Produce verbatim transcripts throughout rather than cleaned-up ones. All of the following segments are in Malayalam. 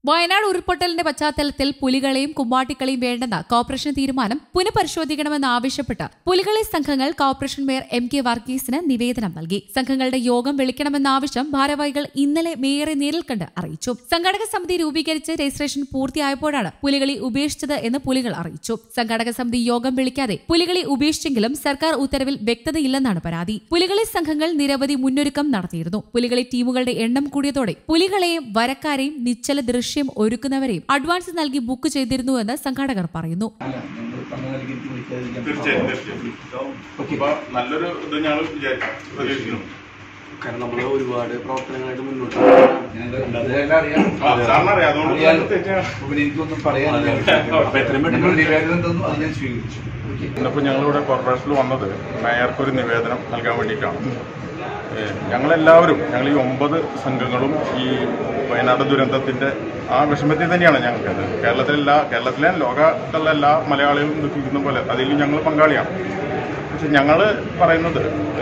വയനാട് ഉരുൾപൊട്ടലിന്റെ പശ്ചാത്തലത്തിൽ പുലികളെയും കുമ്മാട്ടിക്കളിയും വേണ്ടെന്ന കോർപ്പറേഷൻ തീരുമാനം പുനഃപരിശോധിക്കണമെന്ന് ആവശ്യപ്പെട്ട് പുലികളി സംഘങ്ങൾ കോർപ്പറേഷൻ മേയർ എം കെ വർഗീസിന് നിവേദനം നൽകി. സംഘങ്ങളുടെ യോഗം വിളിക്കണമെന്ന ആവശ്യം ഭാരവാഹികൾ ഇന്നലെ മേയറെ നേരിൽ കണ്ട് അറിയിച്ചു. സംഘാടക സമിതി രൂപീകരിച്ച് രജിസ്ട്രേഷൻ പൂർത്തിയായപ്പോഴാണ് പുലികളി ഉപേക്ഷിച്ചത് എന്ന് പുലികൾ അറിയിച്ചു. സംഘാടക സമിതി യോഗം വിളിക്കാതെ പുലികളി ഉപേക്ഷിച്ചെങ്കിലും സർക്കാർ ഉത്തരവിൽ വ്യക്തതയില്ലെന്നാണ് പരാതി. പുലികളി സംഘങ്ങൾ നിരവധി മുന്നൊരുക്കം നടത്തിയിരുന്നു. പുലികളി ടീമുകളുടെ എണ്ണം കൂടിയതോടെ പുലികളെയും വരക്കാരെയും നിശ്ചല ദൃശ്യം ഒരുക്കുന്നവരെയും അഡ്വാൻസ് നൽകി ബുക്ക് ചെയ്തിരുന്നുവെന്ന് സംഘാടകർ പറയുന്നു. നല്ലൊരു ഇത് ഞങ്ങൾ പ്രതീക്ഷിക്കുന്നു. കാരണം നമ്മൾ ഒരുപാട് പ്രവർത്തനങ്ങളായിട്ട് മുന്നോട്ട് എനിക്കൊന്നും പറയാനില്ല. ഇന്നിപ്പോൾ ഞങ്ങളിവിടെ കോർപ്പറേഷനിൽ വന്നത് മേയർക്കൊരു നിവേദനം നൽകാൻ വേണ്ടിയിട്ടാണ്. ഞങ്ങളെല്ലാവരും ഞങ്ങൾ ഈ ഒമ്പത് സംഘങ്ങളും ഈ വയനാട് ദുരന്തത്തിൻ്റെ ആ വിഷമത്തിൽ തന്നെയാണ് ഞങ്ങൾക്കത്. കേരളത്തിലെല്ലാ കേരളത്തിലെ ലോകത്തുള്ള എല്ലാ മലയാളികളും ദുഃഖിക്കുന്ന പോലെ അതിൽ ഞങ്ങൾ പങ്കാളിയാണ്. പക്ഷെ ഞങ്ങൾ പറയുന്നത്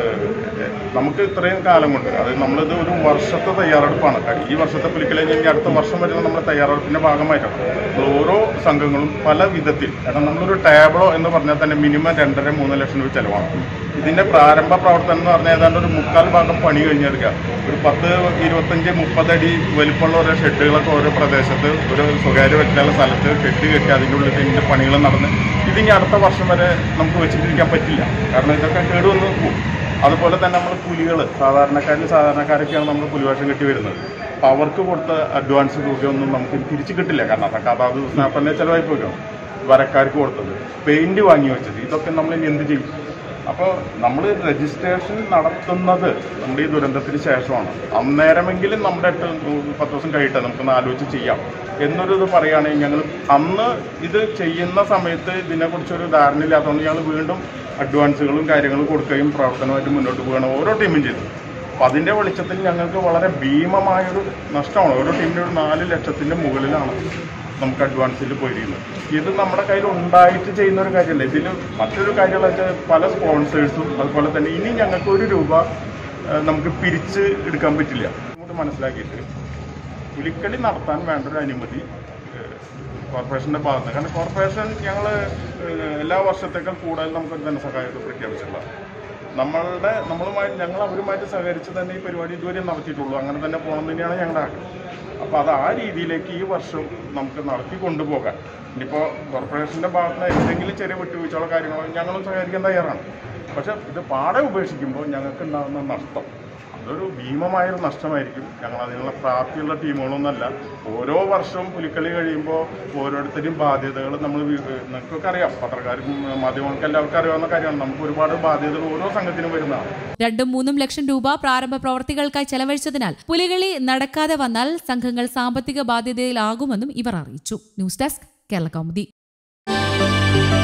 നമുക്ക് ഇത്രയും കാലം കൊണ്ട് അത് നമ്മളിത് ഒരു വർഷത്തെ തയ്യാറെടുപ്പാണ്. ഈ വർഷത്തെ പുലിക്കളി കഴിഞ്ഞ് അടുത്ത വർഷം വരുന്ന നമ്മുടെ തയ്യാറെടുപ്പിൻ്റെ ഭാഗമായിട്ടാണ് നമ്മൾ ഓരോ സംഘങ്ങളും പല വിധത്തിൽ. കാരണം നമ്മളൊരു ടേബിളോ എന്ന് പറഞ്ഞാൽ തന്നെ മിനിമം രണ്ടര മൂന്ന് ലക്ഷം രൂപ ചിലവാണ്. ഇതിൻ്റെ പ്രാരംഭ പ്രവർത്തനം എന്ന് പറഞ്ഞാൽ ഏതാണ്ട് ഒരു മുക്കാൽ ഭാഗം പണി കഴിഞ്ഞെടുക്കുക. ഒരു പത്ത് ഇരുപത്തഞ്ച് മുപ്പതടി വലിപ്പമുള്ള ഓരോ ഷെഡുകളൊക്കെ ഓരോ പ്രദേശത്ത് ഒരു സ്വകാര്യ വ്യക്തികളുടെ സ്ഥലത്ത് ഷെഡ് കെട്ടി അതിൻ്റെ ഉള്ളിൽ ഇതിൻ്റെ പണികൾ നടന്ന് ഇതിനി അടുത്ത വർഷം വരെ നമുക്ക് വെച്ചിട്ടിരിക്കാൻ പറ്റില്ല. കാരണം ഇതൊക്കെ കേടുവന്ന് പോകും. അതുപോലെ തന്നെ നമ്മൾ പുലികൾ സാധാരണക്കാരിൽ സാധാരണക്കാരൊക്കെയാണ് നമ്മൾ പുലിവേഷം കെട്ടി വരുന്നത്. അപ്പോൾ അവർക്ക് കൊടുത്ത അഡ്വാൻസ് തുകയൊന്നും നമുക്ക് തിരിച്ച് കിട്ടില്ല. കാരണം അതൊക്കെ അതാത് സ്നാപ്പന്നെ ചിലവായി പോയിക്കണം. വരക്കാർക്ക് കൊടുത്തത്, പെയിൻറ്റ് വാങ്ങി വെച്ചത്, ഇതൊക്കെ നമ്മൾ ഇനി എന്ത് ചെയ്യും? അപ്പോൾ നമ്മൾ രജിസ്ട്രേഷൻ നടത്തുന്നത് നമ്മുടെ ഈ ദുരന്തത്തിന് ശേഷമാണ്. അന്നേരമെങ്കിലും നമ്മുടെ എട്ട് പത്ത് ദിവസം കഴിയട്ടെ നമുക്കൊന്ന് ആലോചിച്ച് ചെയ്യാം എന്നൊരു ഇത് പറയുകയാണെങ്കിൽ ഞങ്ങൾ അന്ന് ഇത് ചെയ്യുന്ന സമയത്ത് ഇതിനെക്കുറിച്ചൊരു ധാരണയില്ലാത്തതുകൊണ്ട് ഞങ്ങൾ വീണ്ടും അഡ്വാൻസുകളും കാര്യങ്ങളും കൊടുക്കുകയും പ്രവർത്തനമായിട്ട് മുന്നോട്ട് പോവുകയാണ് ഓരോ ടീമും ചെയ്തത്. അപ്പോൾ അതിൻ്റെ വെളിച്ചത്തിൽ ഞങ്ങൾക്ക് വളരെ ഭീമമായൊരു നഷ്ടമാണ്. ഓരോ ടീമിൻ്റെ ഒരു നാല് ലക്ഷത്തിൻ്റെ മുകളിലാണ് നമുക്ക് അഡ്വാൻസിൽ പോയിരിക്കുന്നത്. ഇത് നമ്മുടെ കയ്യിൽ ഉണ്ടായിട്ട് ചെയ്യുന്ന ഒരു കാര്യമല്ല. ഇതിൽ മറ്റൊരു കാര്യമെന്ന് വെച്ചാൽ പല സ്പോൺസേഴ്സും അതുപോലെ തന്നെ ഇനി ഞങ്ങൾക്ക് ഒരു രൂപ നമുക്ക് പിരിച്ച് എടുക്കാൻ പറ്റില്ല. അങ്ങോട്ട് മനസ്സിലാക്കിയിട്ട് പുലിക്കളി നടത്താൻ വേണ്ട ഒരു അനുമതി കോർപ്പറേഷൻ്റെ ഭാഗത്ത്. കാരണം കോർപ്പറേഷൻ ഞങ്ങൾ എല്ലാ വർഷത്തേക്കാൾ കൂടുതൽ നമുക്കൊരു ധനസഹായം പ്രഖ്യാപിച്ചിട്ടുള്ള നമ്മളുടെ നമ്മളുമായി ഞങ്ങൾ അവരുമായിട്ട് സഹകരിച്ച് തന്നെ ഈ പരിപാടി ഇതുവരെ നടത്തിയിട്ടുള്ളൂ. അങ്ങനെ തന്നെ പോകണം തന്നെയാണ് ഞങ്ങളുടെ ആഗ്രഹം. അപ്പോൾ അത് ആ രീതിയിലേക്ക് ഈ വർഷം നമുക്ക് നടത്തി കൊണ്ടുപോകാൻ ഇനിയിപ്പോൾ കോർപ്പറേഷൻ്റെ ഭാഗത്ത് നിന്ന് എന്തെങ്കിലും ചെറിയ വിട്ടുവീഴ്ചകളോ കാര്യങ്ങളോ ഞങ്ങളും സഹകരിക്കാൻ തയ്യാറാണ്. പക്ഷേ ഇത് പാടെ ഉപേക്ഷിക്കുമ്പോൾ ഞങ്ങൾക്ക് ഉണ്ടാകുന്ന നഷ്ടം അതൊരു ഭീമമായൊരു നഷ്ടമായിരിക്കും. ഞങ്ങൾ അതിനുള്ള പ്രാപ്തിയുള്ള ടീമുകളൊന്നുമല്ല. ഓരോ വർഷവും പുലിക്കളി കഴിയുമ്പോൾ ഓരോരുത്തരും ബാധ്യതകൾ നമ്മൾ നിങ്ങൾക്കൊക്കെ അറിയാം, പത്രക്കാർക്കും മാധ്യമങ്ങൾക്ക് എല്ലാവർക്കും അറിയാവുന്ന കാര്യമാണ്. നമുക്ക് ഒരുപാട് ബാധ്യതകൾ ഓരോ സംഘത്തിനും വരുന്നതാണ്. രണ്ടും മൂന്നും ലക്ഷം രൂപ പ്രാരംഭ പ്രവർത്തികൾക്കായി ചെലവഴിച്ചതിനാൽ പുലികളി നടക്കാതെ വന്നാൽ സംഘങ്ങൾ സാമ്പത്തിക ബാധ്യതയിലാകുമെന്നും ഇവർ അറിയിച്ചു. News desk Kerala Kaumudi.